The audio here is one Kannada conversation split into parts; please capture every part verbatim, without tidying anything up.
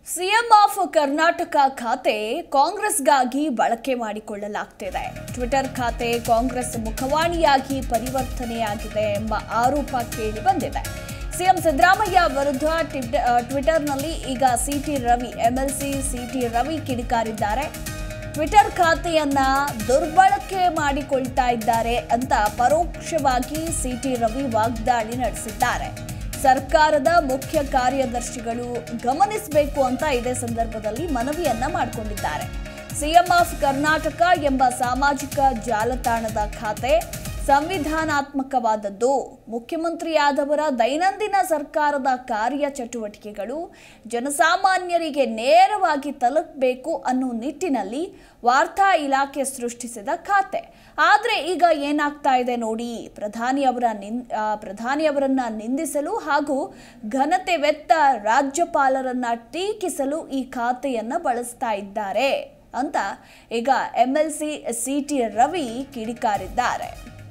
ಸಿಎಂ ಆಫ್ ಕರ್ನಾಟಕ ಖಾತೆ ಕಾಂಗ್ರೆಸ್ಗಾಗಿ ಬಳಕೆ ಮಾಡಿಕೊಳ್ಳಲಾಗ್ತಿದೆ. ಟ್ವಿಟರ್ ಖಾತೆ ಕಾಂಗ್ರೆಸ್ ಮುಖವಾಣಿಯಾಗಿ ಪರಿವರ್ತನೆಯಾಗಿದೆ ಎಂಬ ಆರೋಪ ಕೇಳಿ ಬಂದಿದೆ. ಸಿಎಂ ಸಿದ್ದರಾಮಯ್ಯ ವಿರುದ್ಧ ಟ್ವಿಟರ್ನಲ್ಲಿ ಈಗ CT Ravi MLC CT Ravi ಕಿಡಿಕಾರಿದ್ದಾರೆ. ಟ್ವಿಟರ್ ಖಾತೆಯನ್ನ ದುರ್ಬಳಕೆ ಮಾಡಿಕೊಳ್ತಾ ಇದ್ದಾರೆ ಅಂತ ಪರೋಕ್ಷವಾಗಿ ಸಿಟಿ ರವಿ ವಾಗ್ದಾಳಿ ನಡೆಸಿದ್ದಾರೆ. ಸರ್ಕಾರದ ಮುಖ್ಯ ಕಾರ್ಯದರ್ಶಿಗಳು ಗಮನಿಸಬೇಕು ಅಂತ ಇದೇ ಸಂದರ್ಭದಲ್ಲಿ ಮನವಿಯನ್ನ ಮಾಡಿಕೊಂಡಿದ್ದಾರೆ. ಸಿಎಂ ಆಫ್ ಕರ್ನಾಟಕ ಎಂಬ ಸಾಮಾಜಿಕ ಜಾಲತಾಣದ ಖಾತೆ ಸಂವಿಧಾನಾತ್ಮಕವಾದದ್ದು. ಮುಖ್ಯಮಂತ್ರಿಯಾದವರ ದೈನಂದಿನ ಸರ್ಕಾರದ ಕಾರ್ಯ ಚಟುವಟಿಕೆಗಳು ಜನಸಾಮಾನ್ಯರಿಗೆ ನೇರವಾಗಿ ತಲುಪಬೇಕು ಅನ್ನೋ ನಿಟ್ಟಿನಲ್ಲಿ ವಾರ್ತಾ ಇಲಾಖೆ ಸೃಷ್ಟಿಸಿದ ಖಾತೆ. ಆದರೆ ಈಗ ಏನಾಗ್ತಾ ಇದೆ ನೋಡಿ, ಪ್ರಧಾನಿಯವರ ನಿನ್ ಪ್ರಧಾನಿಯವರನ್ನ ನಿಂದಿಸಲು ಹಾಗೂ ಘನತೆವೆತ್ತ ರಾಜ್ಯಪಾಲರನ್ನ ಟೀಕಿಸಲು ಈ ಖಾತೆಯನ್ನ ಬಳಸ್ತಾ ಇದ್ದಾರೆ ಅಂತ ಈಗ ಎಂಎಲ್ಸಿ ಸಿಟಿ ರವಿ ಕಿಡಿಕಾರಿದ್ದಾರೆ.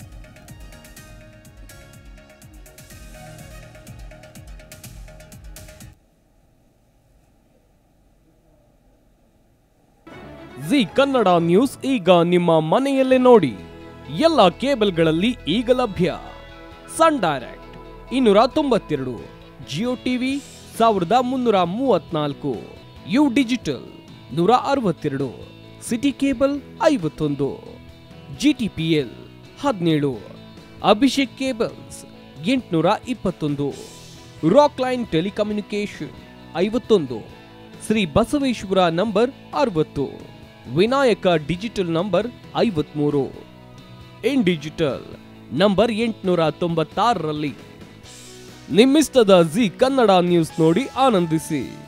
ಜಿ ಕನ್ನಡ ನ್ಯೂಸ್ ಈಗ ನಿಮ್ಮ ಮನೆಯಲ್ಲೇ ನೋಡಿ. ಎಲ್ಲ ಕೇಬಲ್ಗಳಲ್ಲಿ ಈಗ ಲಭ್ಯ. ಸನ್ ಡೈರೆಕ್ಟ್ ಇನ್ನೂರ ತೊಂಬತ್ತೆರಡು, ಜಿಯೋ ಟಿವಿ ಸಾವಿರದ ಮುನ್ನೂರ ಮೂವತ್ನಾಲ್ಕು, ಯು ಡಿಜಿಟಲ್ ನೂರ ಅರವತ್ತೆರಡು, ಸಿಟಿ ಕೇಬಲ್ ಐವತ್ತೊಂದು, ಜಿಟಿಪಿಎಲ್ ಹದಿನೇಳು, ಅಭಿಷೇಕ್ ಕೇಬಲ್ಸ್ ಎಂಟುನೂರ ಇಪ್ಪತ್ತೊಂದು, ರಾಕ್ ಲೈನ್ ಟೆಲಿಕಮ್ಯುನಿಕೇಶನ್ ಐವತ್ತೊಂದು, ಶ್ರೀ ಬಸವೇಶ್ವರ ನಂಬರ್ ಅರವತ್ತು, ವಿನಾಯಕ ಡಿಜಿಟಲ್ ನಂಬರ್ ಐವತ್ಮೂರು, ಇನ್ ಡಿಜಿಟಲ್ ನಂಬರ್ ಎಂಟುನೂರ ತೊಂಬತ್ತಾರರಲ್ಲಿ. ನಿಮ್ಮಿಸ್ತದ ಜಿ ಕನ್ನಡ ನ್ಯೂಸ್ ನೋಡಿ ಆನಂದಿಸಿ.